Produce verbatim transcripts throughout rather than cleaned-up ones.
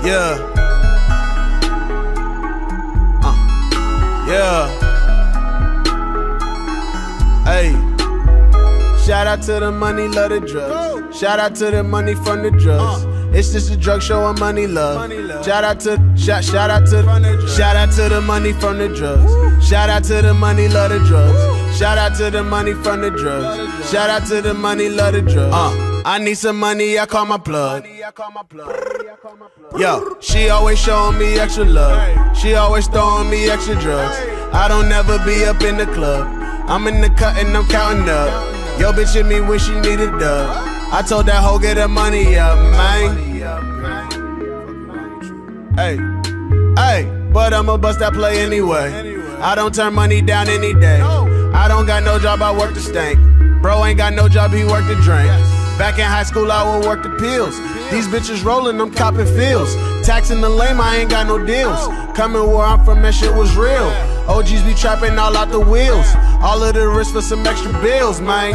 Yeah. Uh. Yeah. Hey. Shout out to the money, love the drugs. Shout out to the money from the drugs. It's just a drug show and money love. Shout out to shout shout out to shout out to the money from the drugs. Shout out to the money, love the drugs. Shout out to the money from the drugs. Shout out to the money, love the drugs. Uh, I need some money, I call my plug. Yo, she always showing me extra love. She always throwing me extra drugs. I don't never be up in the club. I'm in the cut and I'm counting up. Yo, bitch hit me when she need a dub. I told that hoe get her money up, man. Hey, hey, but I'ma bust that play anyway. I don't turn money down any day. I don't got no job, I work the stank. Bro ain't got no job, he work the drink. Back in high school, I would work the pills. These bitches rolling, I'm copping feels. Taxing the lame, I ain't got no deals. Coming where I'm from, that shit was real. O Gs be trapping all out the wheels. All of the risk for some extra bills, man.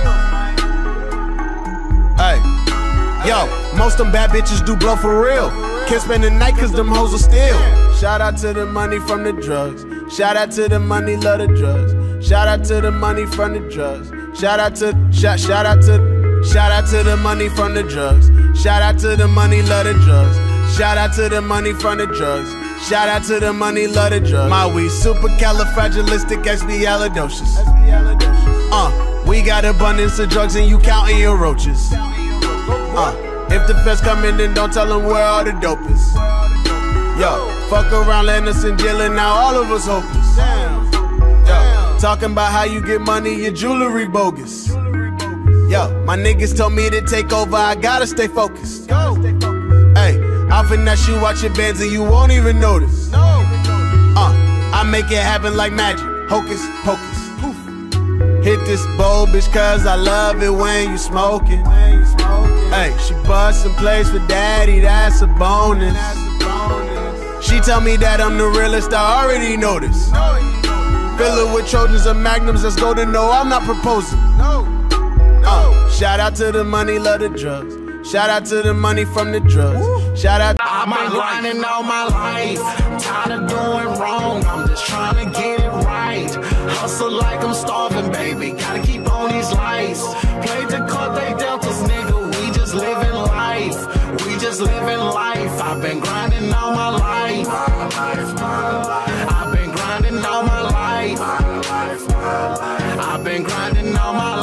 Hey, yo, most them bad bitches do blow for real. Can't spend the night cause them hoes will steal. Shout out to the money from the drugs. Shout out to the money, love the drugs. Shout out to the money from the drugs. Shout out to, shout, shout out to, shout out to the money from the drugs. Shout out to the money, love the drugs. Shout out to the money from the drugs. Shout out to the money, love the drugs. My weed supercalifragilisticexpialidocious. Uh, we got abundance of drugs and you counting your roaches. Uh, if the feds come in, then don't tell them where all the dope is. Yo, fuck around, land us in jail and now all of us hopeless. Yo, talking about how you get money, your jewelry bogus. Yo, my niggas told me to take over, I gotta stay focused. Hey, I'll finesse you, watch your bands and you won't even notice. Uh, I make it happen like magic, hocus pocus. Hit this bowl, bitch, cause I love it when you smoking. Hey, she bustin' plays for daddy, that's a bonus. She tell me that I'm the realest, I already know this. Fill it with Trojans and Magnums, let's go to no, I'm not proposing. Uh, shout out to the money, love the drugs. Shout out to the money from the drugs. Shout out. I've been grinding all my life. Tired of doing wrong. I'm just trying to get it right. Hustle like I'm starving, baby. Gotta keep on these lights. Played the card they dealt us, nigga. We just living life. We just living life. I've been grinding all my life. I've been grinding all my life. I've been grinding all my life.